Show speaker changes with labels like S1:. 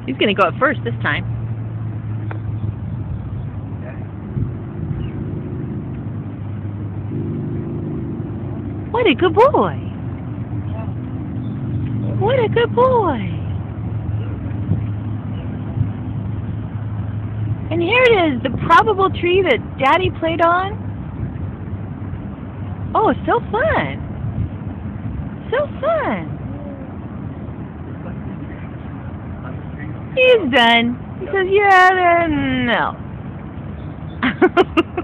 S1: He's gonna go up first this time. What a good boy! What a good boy! And here it is, the probable tree that Daddy played on. Oh, so fun! So fun! He's done. He says, yeah, no.